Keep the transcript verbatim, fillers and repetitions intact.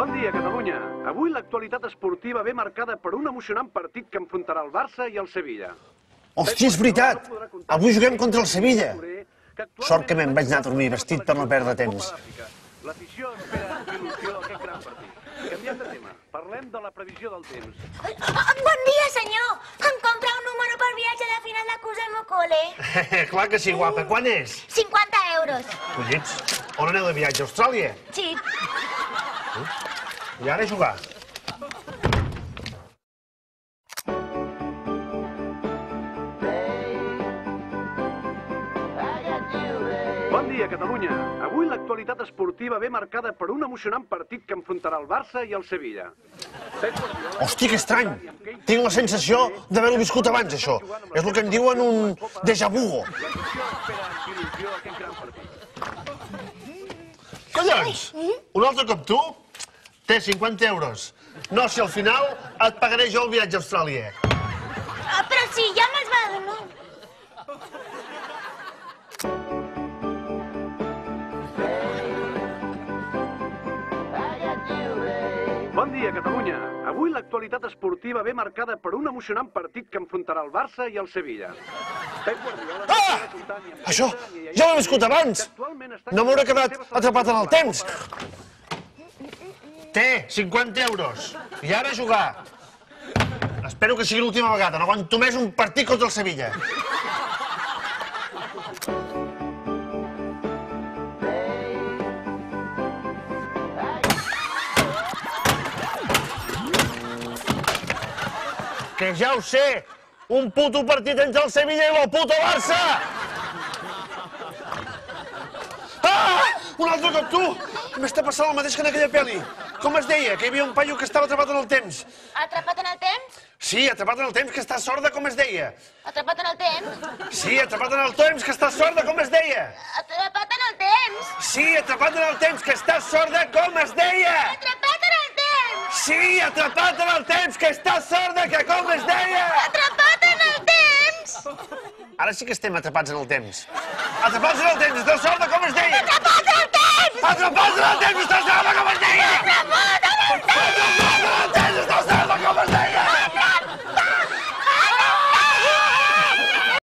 Bon dia, Catalunya. Avui l'actualitat esportiva ve marcada per un emocionant partit que enfrontarà el Barça i el Sevilla. Hòstia, és veritat! Avui juguem contra el Sevilla. Sort que me'n vaig anar a dormir vestit per no perdre temps. L'afició espera amb il·lusió aquest gran partit. Canviem de tema. Parlem de la previsió del temps. Bon dia, senyor. Em compra un número per viatge de final de curs al meu col·le. Clar que sí, guapa. Quan és? cinquanta euros. Collits, on aneu de viatge? A Austràlia? Sí. I ara a jugar. Bon dia, Catalunya. Avui l'actualitat esportiva ve marcada per un emocionant partit que enfrontarà el Barça i el Sevilla. Hòstia, que estrany! Tinc la sensació d'haver-ho viscut abans, això. És el que en diuen un déjà vu. L'afició espera amb il·lusió aquest gran partit. Collons! Un altre com tu? Té cinquanta euros. No, si al final et pagaré jo el viatge a Austràlia. Però si ja me'ls va donar. Bon dia, Catalunya. Avui l'actualitat esportiva ve marcada per un emocionant partit que enfrontarà el Barça i el Sevilla. Ah! Això ja ho he viscut abans! No m'hauré quedat atrapat en el temps! Té cinquanta euros. I ara a jugar. Espero que sigui l'última vegada. No aguanto més un partit contra el Sevilla. Que ja ho sé! Un puto partit entre el Sevilla i el puto Barça! Ah! Un altre com tu! M'està passant el mateix que en aquella pel·li. Com es deia? Que hi havia un paio que estava atrapat en el temps. Atrapat en el temps? Sí, atrapat en el temps, que està sorda, com es deia. Atrapat en el temps? Sí, atrapat en el temps, que està sorda, com es deia. Atrapat en el temps? Sí, atrapat en el temps, que està sorda, com es deia. Atrapat en el temps? Sí, atrapat en el temps, que està sorda, que com es deia. Atrapat en el temps? Ara sí que estem atrapats en el temps. Atrapats en el temps, està sorda, com es deia. Atrapat en el temps! Atrapats en el temps, està